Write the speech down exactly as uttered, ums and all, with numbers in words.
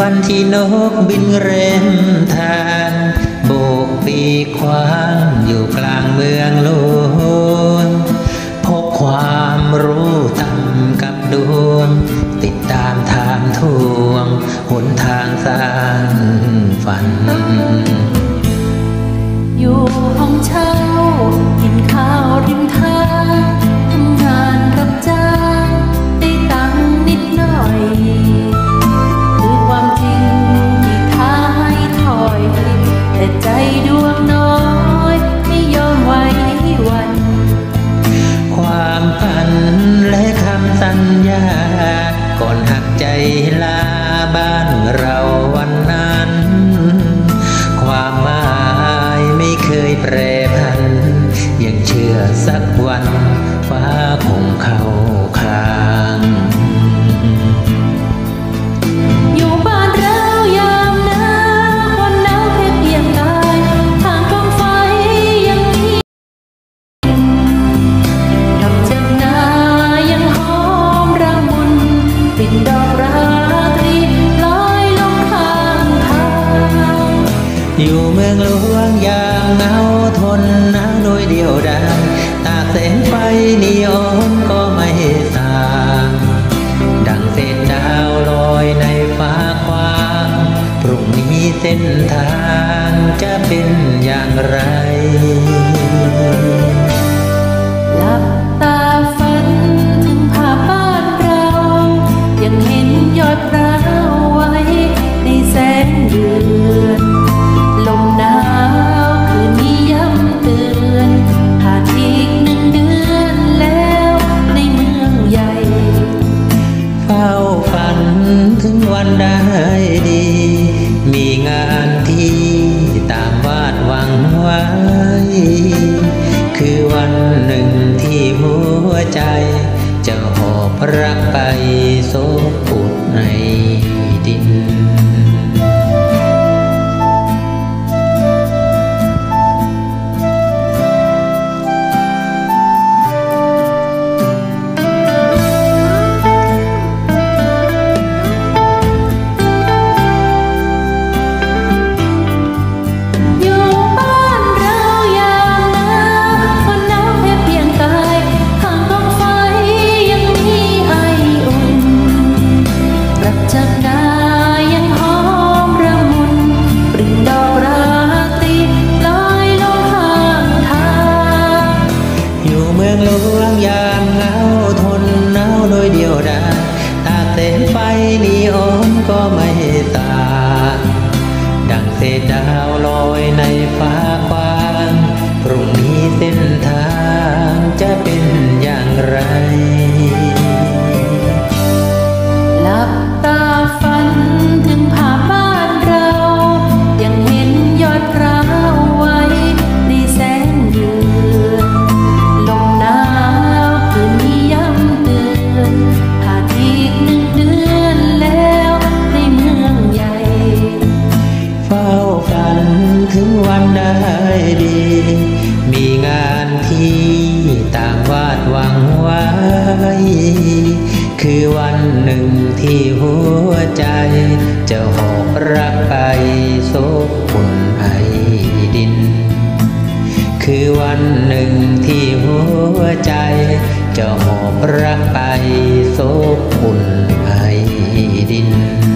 วันที่นกบินเร่นทางโบกปีกขวางอยู่กลางเมืองหลวงพบความรู้ต่ำกับดวงติดตามทางทวงหนทางสร้างฝันอยู่ห้องเช่ากินข้าวริมทางทำงานรับจ้างได้ตังค์นิดหน่อยคือความจริงที่ท้าให้ถอยแต่ใจดวงน้อยไม่ยอมไว้วันความฝันและคำสัญญาก่อนหักใจลาบ้านเราวันนั้นความหมายไม่เคยแปรผันยังเชื่อสักวันฟ้าคงเข้าข้างอยู่บ้านเรายามหนาวคนหนาวแค่เพียงกายทางกองไฟยังมีดอกจันนายังหอมระมุนปิ่นดอกราตรีลอยลงข้างทางอยู่เมืองหลวงยามเหงาทนหนาวโดยเดียวดายตากแสงไฟนีออนก็ไม่ต่างดังเศษดาวลอยในฟ้าคว้างพรุ่งนี้เส้นทางจะเป็นอย่างไรหลับตาฝันถึงภาพบ้านเรายังเห็นยอดพร้าวไว้ในแสงเดือนลมหนาวคืนนี้ย้ำเตือนผ่านอีกหนึ่งเดือนแล้วในเมืองใหญ่เฝ้าฝันถึงวันได้ดีมีงานที่ตามวาดหวังไว้คือวันหนึ่งที่หัวใจจะหอบรักไปโศกปุดในดินเมืองหลวงยามเหงาทนหนาวโดยเดียวดายตากแสงไฟนีออนก็ไม่ต่างดังเศษดาวลอยในฟ้ากว้างพรุ่งนี้เส้นทางจะเป็นอย่างไรหลับตาฝันถึงภาพบ้านเรายังเห็นยอดพร้าวไว้ในแสงเดือนลมหนาวคืนนี้ย้ำเตือนผ่านอีกหนึ่งเดือนแล้วในเมืองใหญ่เฝ้าฝันถึงวันได้ดีมีงานที่ต่างวาดหวังไว้คือวันหนึ่งที่หัวใจจะหอบรักไปโศกปุ่นไอดินคือวันหนึ่งที่หัวใจจะหอบรักไปโศกปุ่นไอดิน